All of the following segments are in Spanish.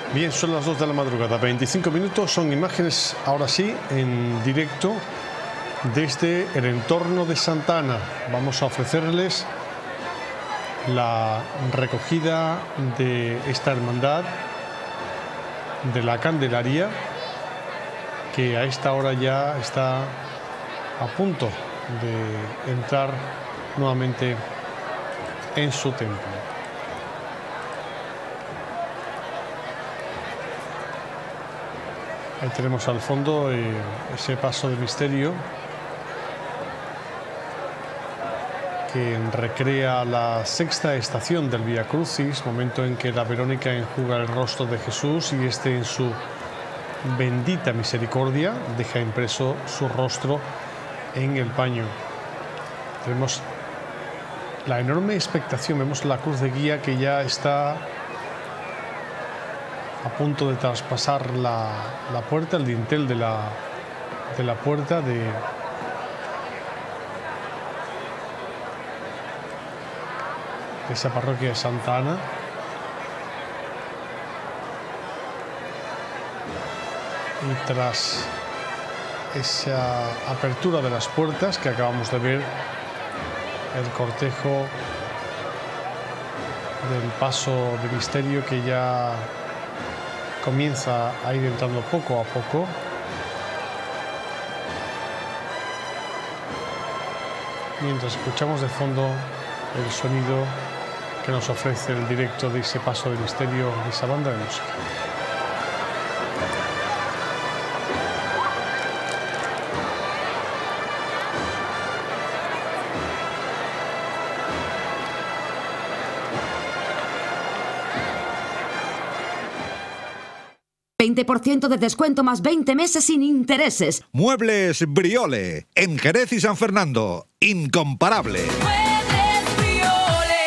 Bien, son las 2 de la madrugada, 25 minutos, son imágenes, ahora sí, en directo desde el entorno de Santa Ana. Vamos a ofrecerles la recogida de esta hermandad de la Candelaria, que a esta hora ya está a punto de entrar nuevamente en su templo. Ahí tenemos al fondo ese paso de misterio que recrea la sexta estación del Vía Crucis, momento en que la Verónica enjuga el rostro de Jesús y este, en su bendita misericordia, deja impreso su rostro en el paño. Tenemos la enorme expectación, vemos la cruz de guía que ya está a punto de traspasar la puerta, el dintel de la puerta de esa parroquia de Santa Ana. Y tras esa apertura de las puertas que acabamos de ver, el cortejo del paso de misterio que ya comienza a ir entrando poco a poco. Mientras escuchamos de fondo el sonido que nos ofrece el directo de ese paso de misterio, de esa banda de música. ...20% de descuento más 20 meses sin intereses. Muebles Briole, en Jerez y San Fernando. Incomparable. Muebles Briole.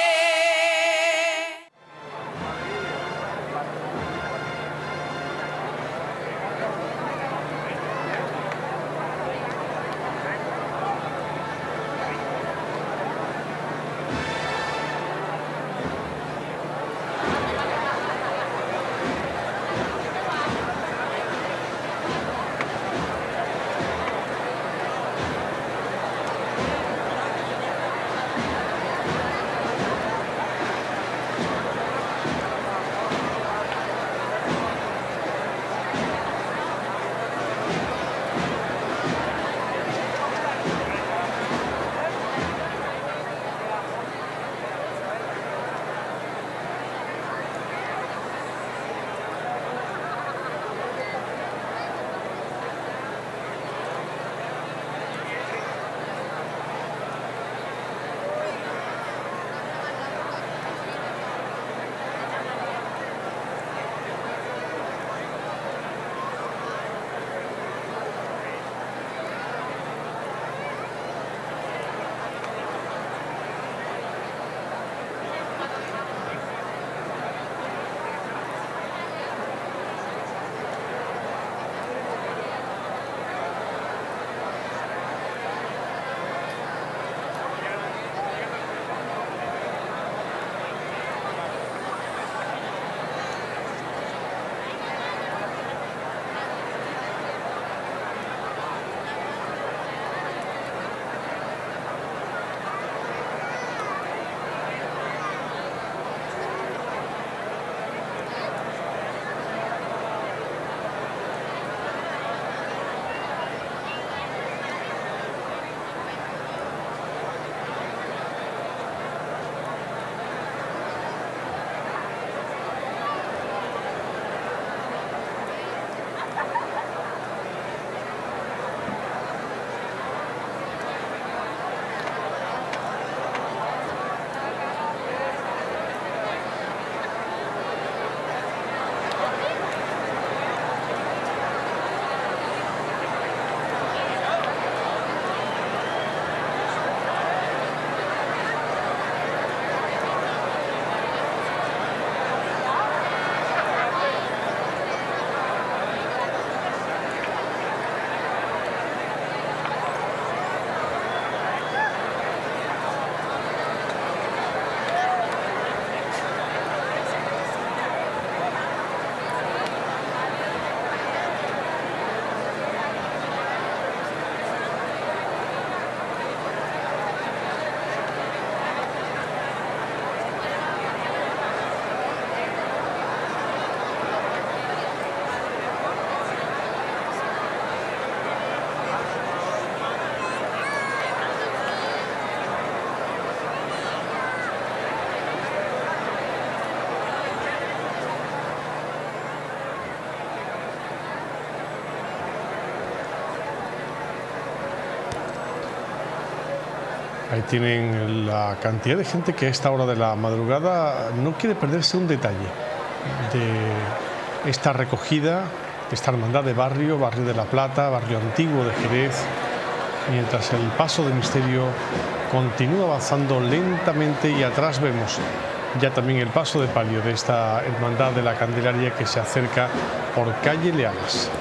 Ahí tienen la cantidad de gente que a esta hora de la madrugada no quiere perderse un detalle de esta recogida, de esta hermandad de barrio, Barrio de la Plata, barrio antiguo de Jerez, mientras el paso de misterio continúa avanzando lentamente y atrás vemos ya también el paso de palio de esta hermandad de la Candelaria que se acerca por calle Leanas.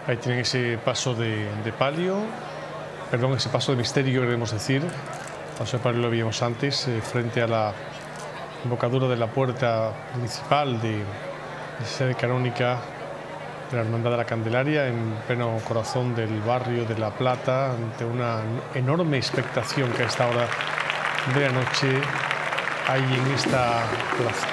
Ahí tienen ese paso de palio, perdón, ese paso de misterio, queremos decir. Paso de palio lo vimos antes, frente a la embocadura de la puerta principal de sede canónica de la Hermandad de la Candelaria, en pleno corazón del barrio de La Plata, ante una enorme expectación que a esta hora de la noche hay en esta plaza.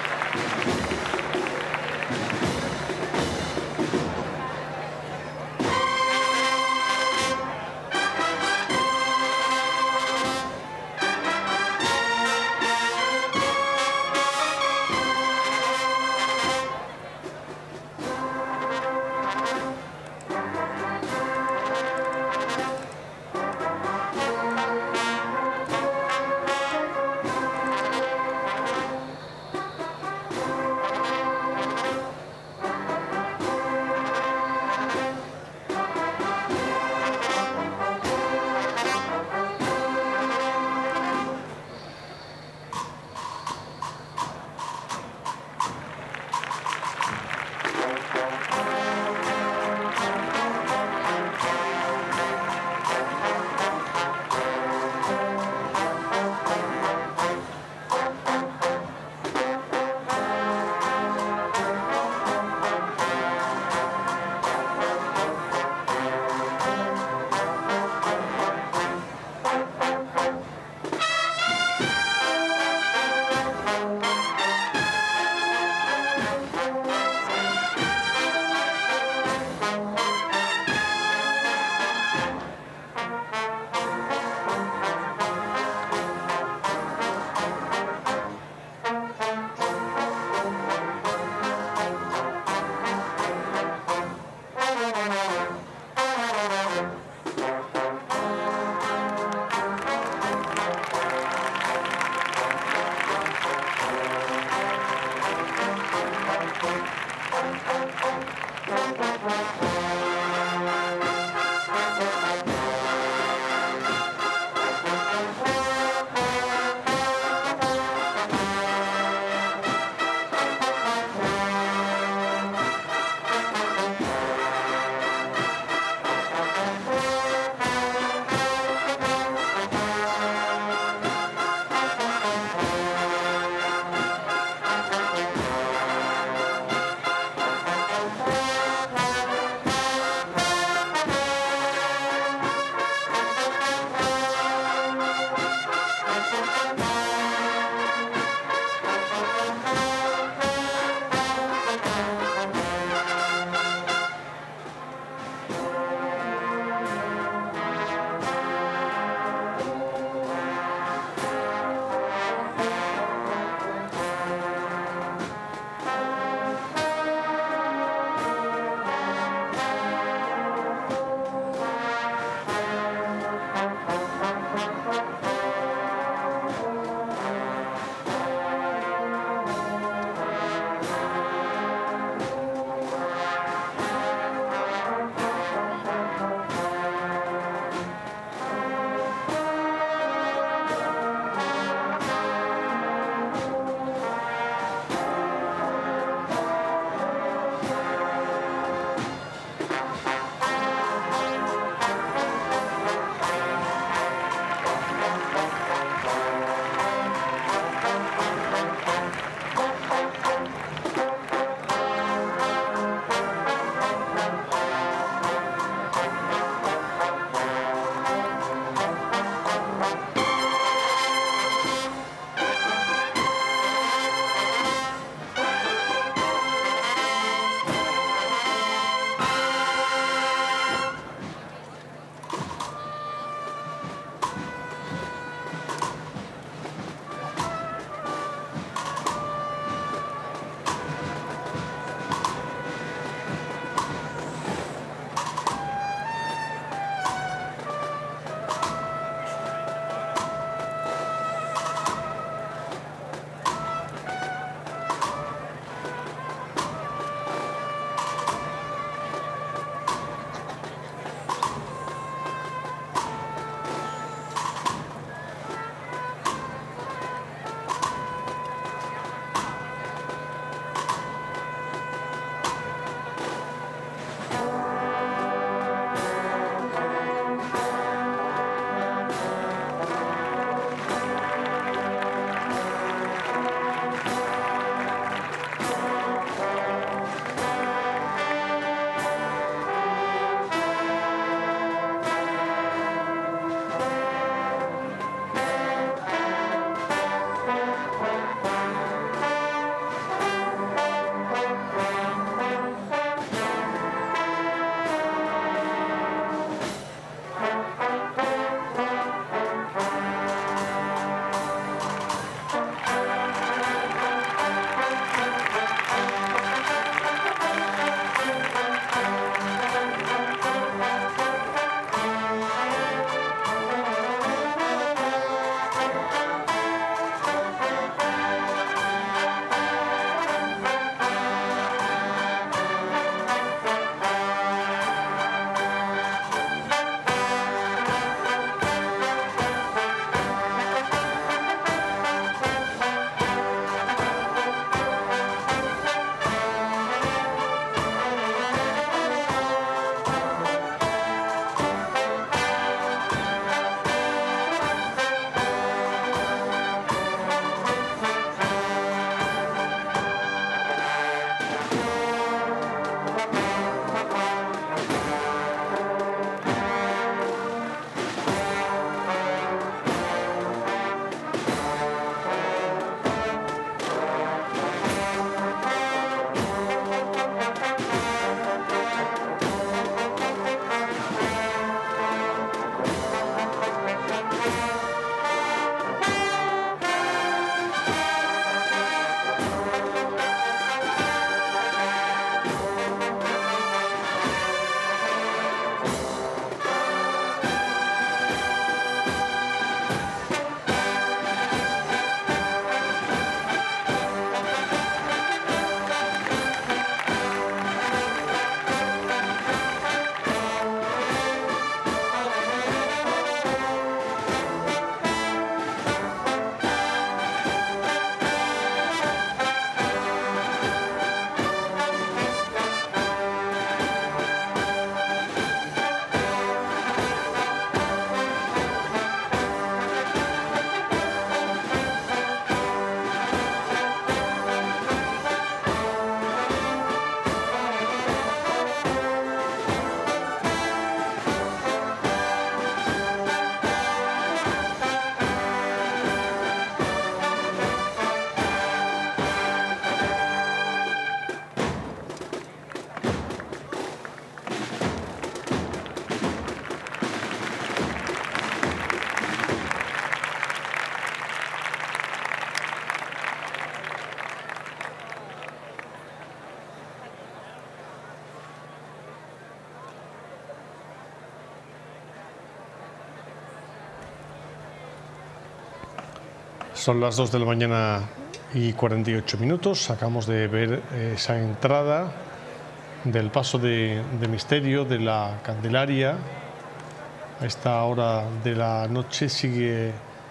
Son las 2 de la mañana y 48 minutos. Acabamos de ver esa entrada del paso de misterio de la Candelaria. A esta hora de la noche sigue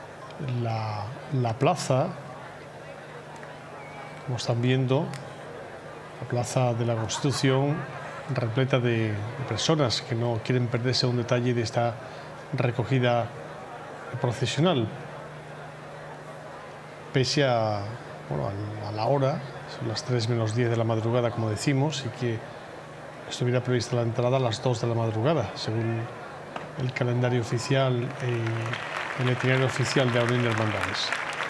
la plaza, como están viendo, la plaza de la Constitución, repleta de personas que no quieren perderse un detalle de esta recogida procesional. Pese a la hora, son las 3 menos 10 de la madrugada, como decimos, y que estuviera prevista la entrada a las 2 de la madrugada, según el calendario oficial y el itinerario oficial de la Unión de Hermandades.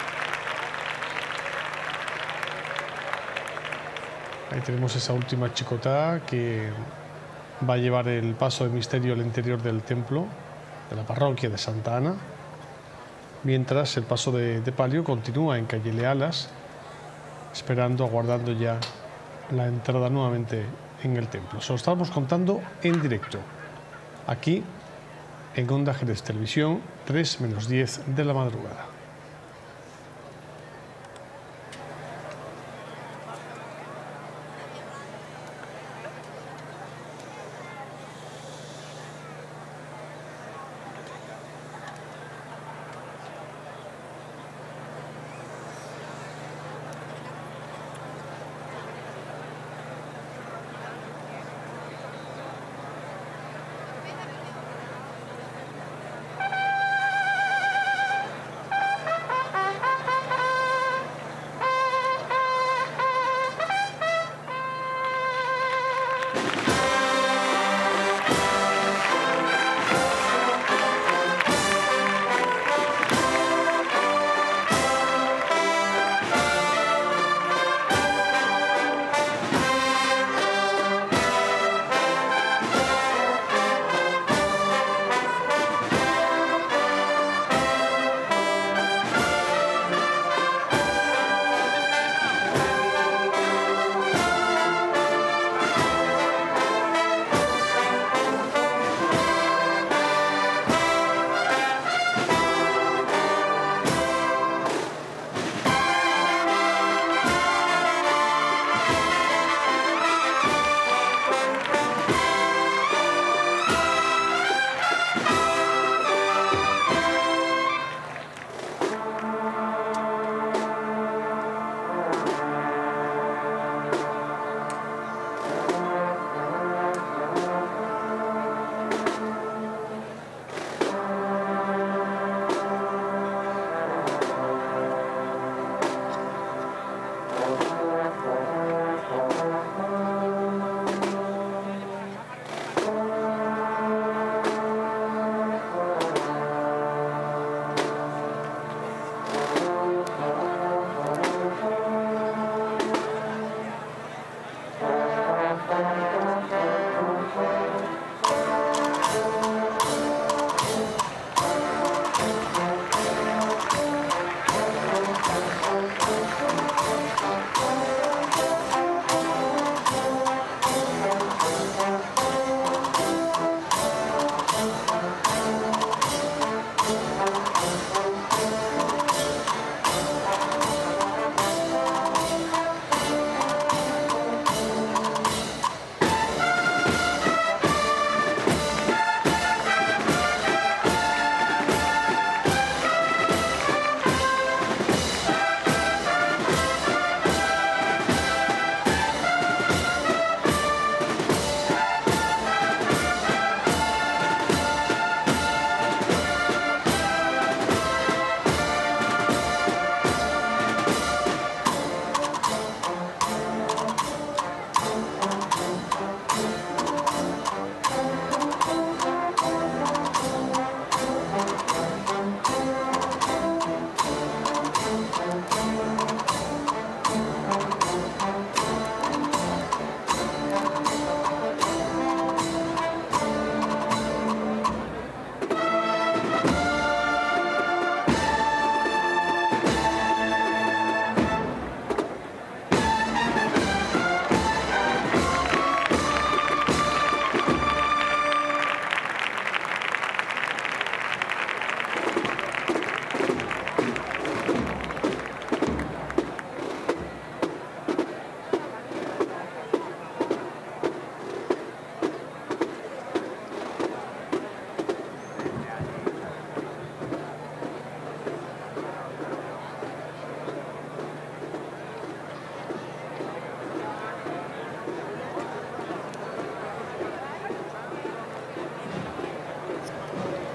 Ahí tenemos esa última chicotá que va a llevar el paso de misterio al interior del templo de la parroquia de Santa Ana, mientras el paso de palio continúa en calle Lealas, aguardando ya la entrada nuevamente en el templo. Se lo estamos contando en directo, aquí en Onda Jerez Televisión, 3 menos 10 de la madrugada.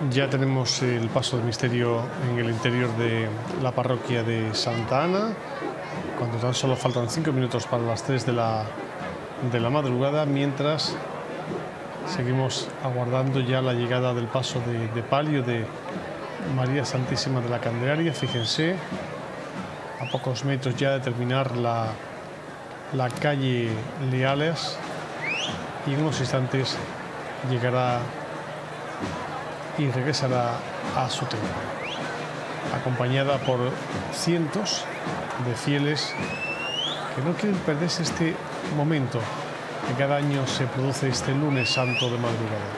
Ya tenemos el paso del misterio en el interior de la parroquia de Santa Ana, cuando tan solo faltan 5 minutos para las 3 de la madrugada, mientras seguimos aguardando ya la llegada del paso de palio de María Santísima de la Candelaria. Fíjense, a pocos metros ya de terminar la calle Leales, y en unos instantes llegará y regresará a su templo, acompañada por cientos de fieles que no quieren perderse este momento que cada año se produce este lunes santo de madrugada.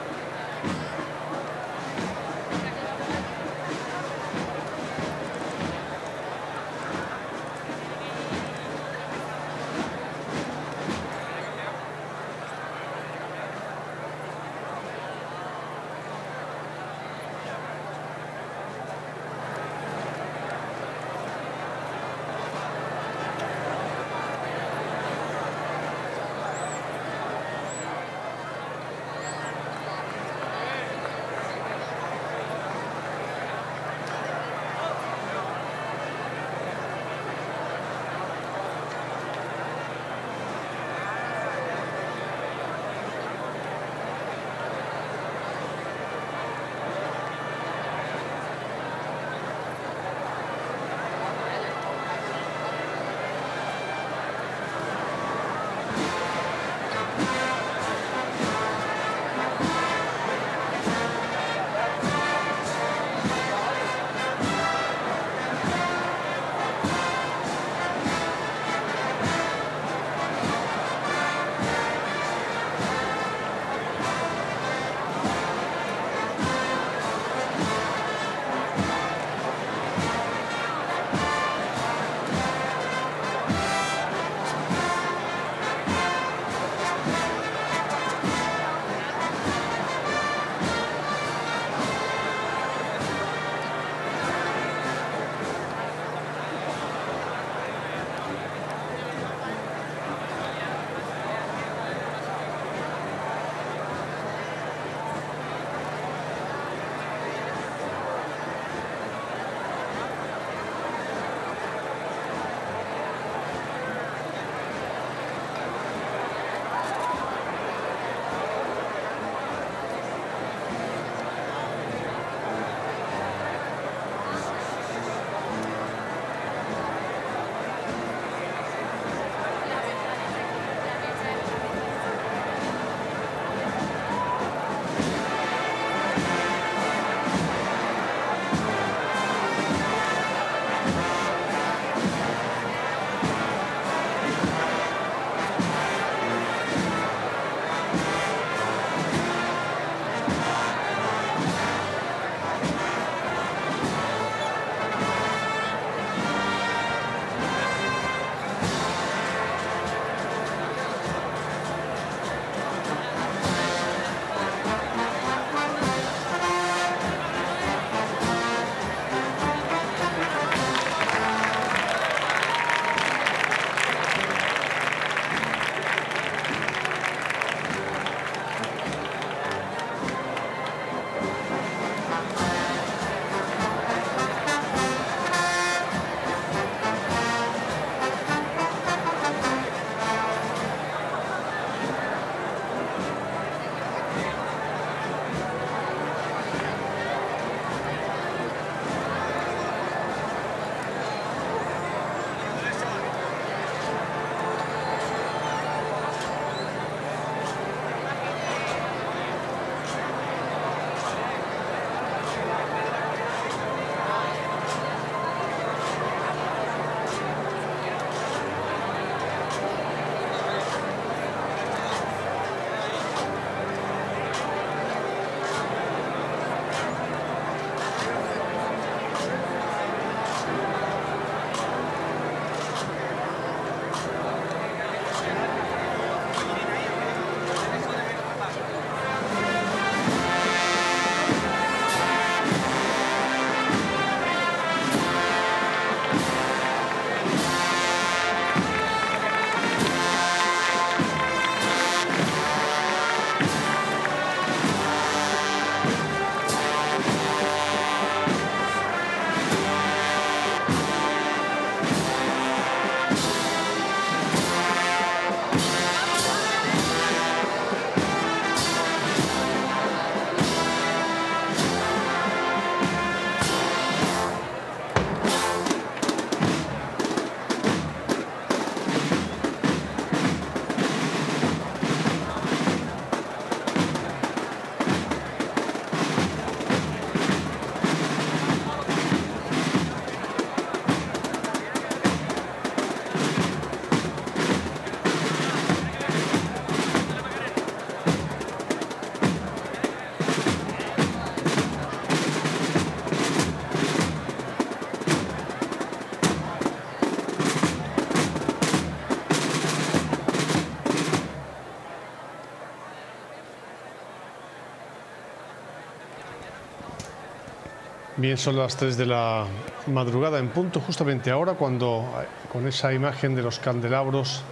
Bien, son las 3 de la madrugada en punto, justamente ahora cuando con esa imagen de los candelabros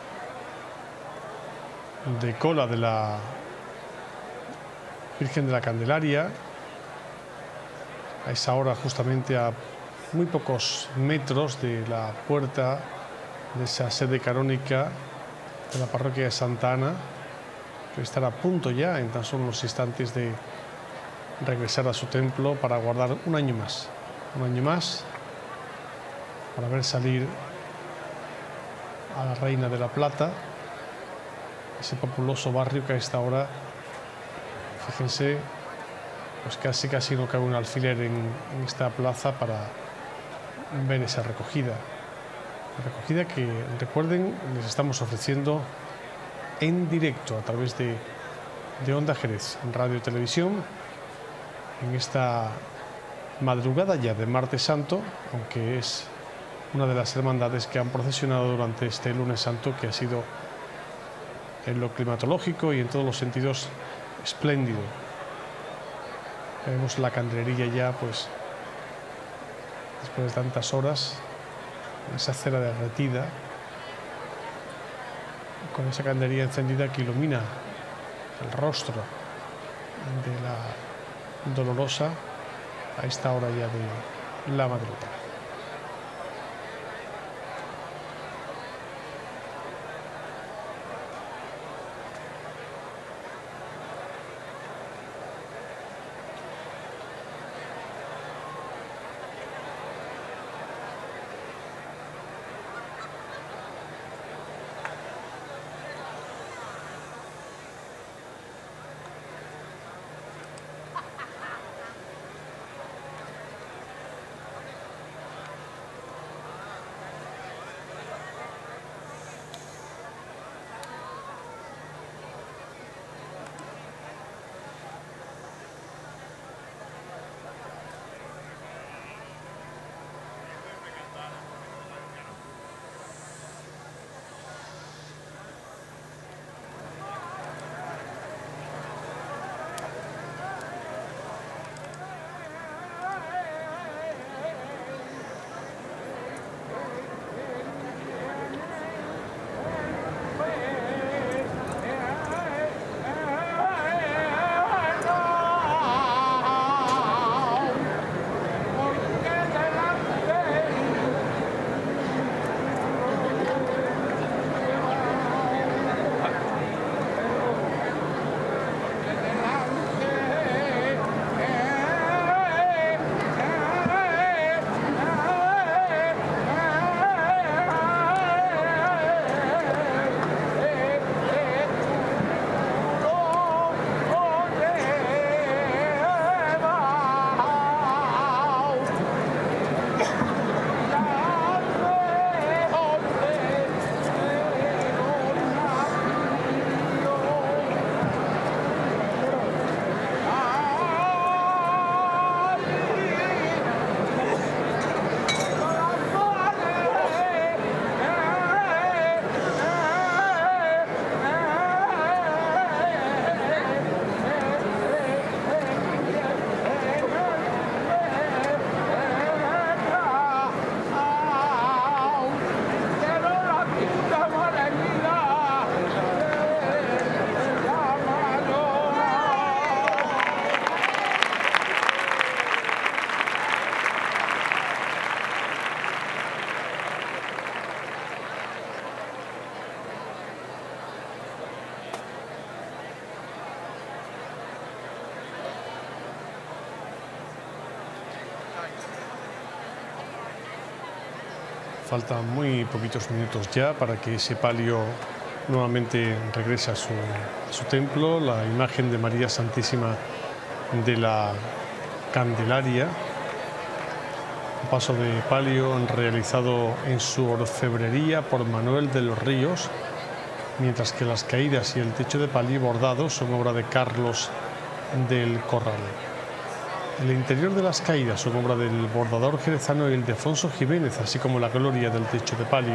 de cola de la Virgen de la Candelaria, a esa hora justamente a muy pocos metros de la puerta de esa sede canónica de la parroquia de Santa Ana, que estará a punto ya en tan solo unos instantes de regresar a su templo para guardar un año más para ver salir a la Reina de la Plata, ese populoso barrio que a esta hora, fíjense, pues casi no cabe un alfiler en esta plaza para ver esa recogida que, recuerden, les estamos ofreciendo en directo a través de Onda Jerez, en Radio y Televisión, en esta madrugada ya de Martes Santo, aunque es una de las hermandades que han procesionado durante este Lunes Santo, que ha sido en lo climatológico y en todos los sentidos espléndido. Vemos la candelería ya, pues, después de tantas horas, esa cera derretida, con esa candelería encendida que ilumina el rostro de la dolorosa a esta hora ya de la madrugada. Faltan muy poquitos minutos ya para que ese palio nuevamente regrese a su templo. La imagen de María Santísima de la Candelaria, un paso de palio realizado en su orfebrería por Manuel de los Ríos, mientras que las caídas y el techo de palio bordado son obra de Carlos del Corral. El interior de las caídas son obra del bordador jerezano Ildefonso Jiménez, así como la gloria del techo de palio.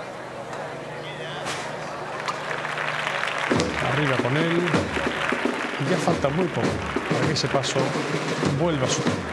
Arriba con él. Y ya falta muy poco para que ese paso vuelva a su tiempo.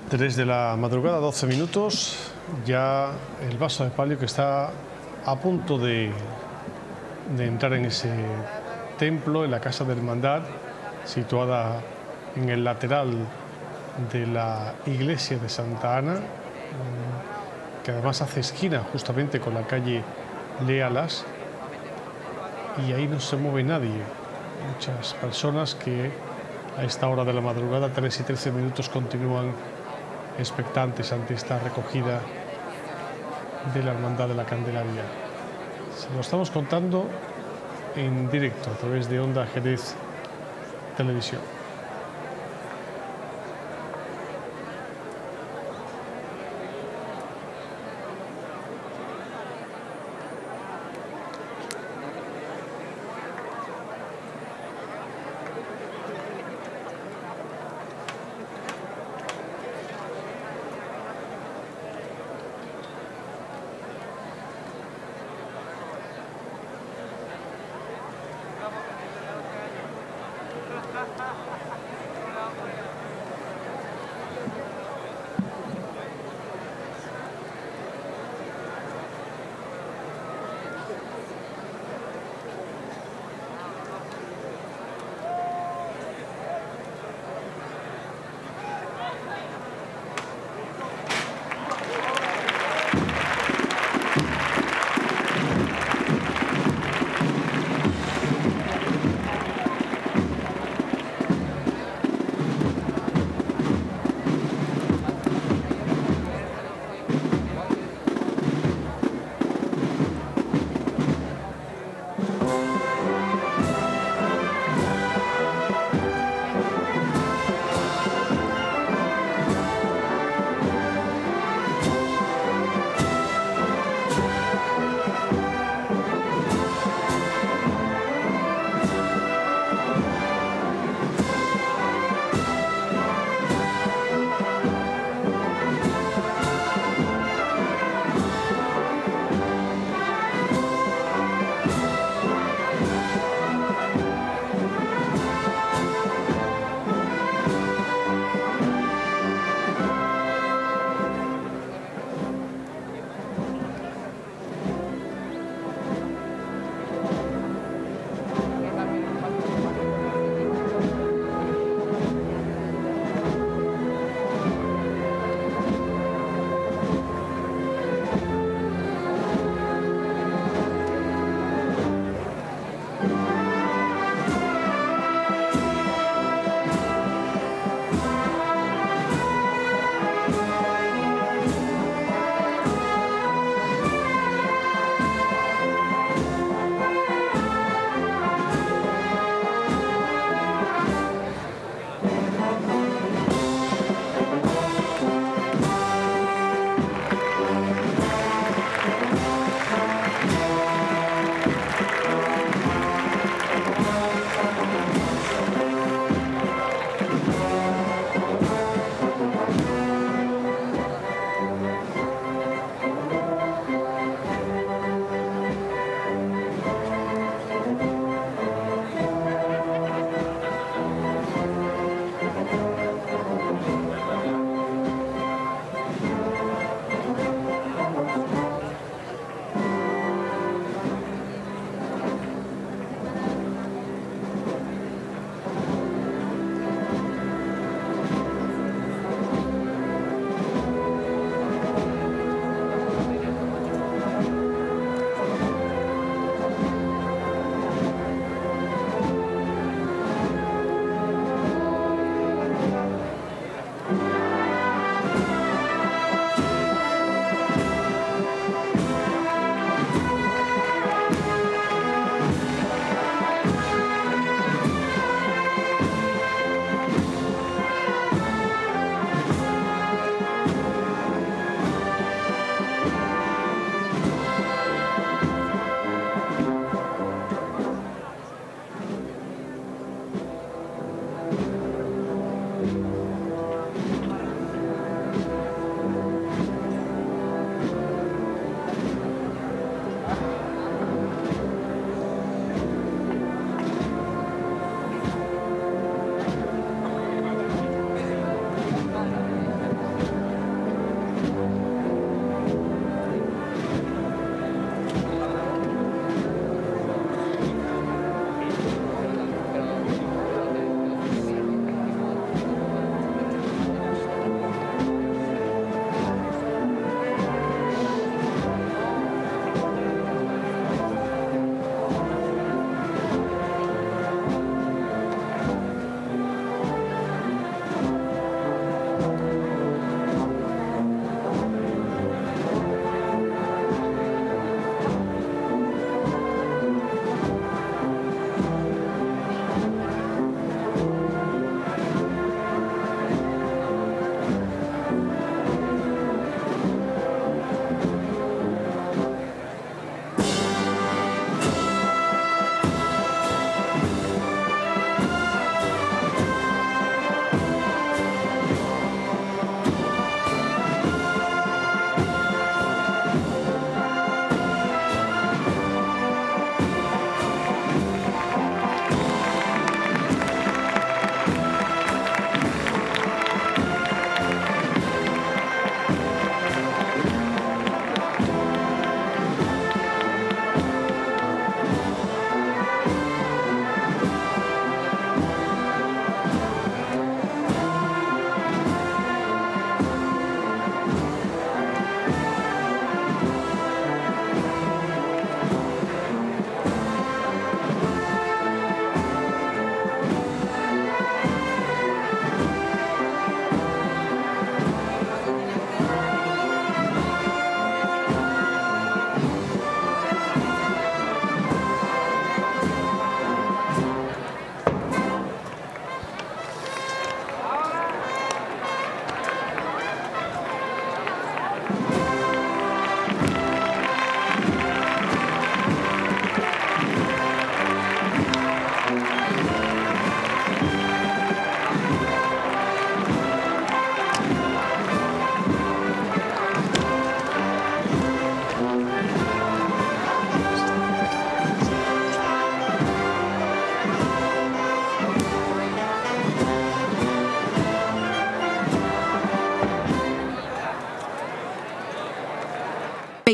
3 de la madrugada, 12 minutos. Ya el vaso de palio que está a punto de entrar en ese templo, en la Casa de Hermandad, situada en el lateral de la iglesia de Santa Ana, que además hace esquina justamente con la calle Léalas, y ahí no se mueve nadie. Muchas personas que a esta hora de la madrugada, 3 y 13 minutos, continúan expectantes ante esta recogida de la Hermandad de la Candelaria. Se lo estamos contando en directo a través de Onda Jerez Televisión.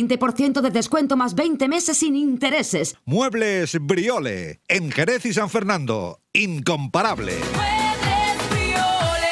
20% de descuento más 20 meses sin intereses. Muebles Briole, en Jerez y San Fernando. Incomparable. Muebles Briole.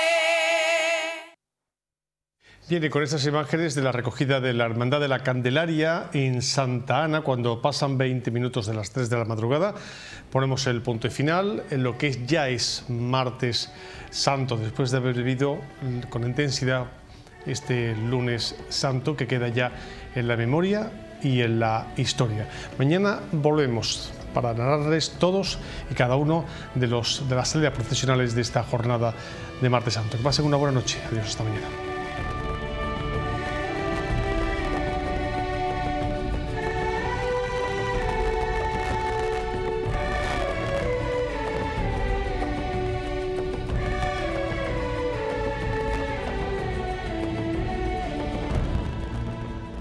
Viene con estas imágenes de la recogida de la Hermandad de la Candelaria en Santa Ana, cuando pasan 20 minutos de las 3 de la madrugada. Ponemos el punto final en lo que ya es martes santo, después de haber vivido con intensidad este lunes santo que queda ya en la memoria y en la historia. Mañana volvemos para narrarles todos y cada uno de las salidas procesionales de esta jornada de martes santo. Que pasen una buena noche. Adiós, hasta mañana.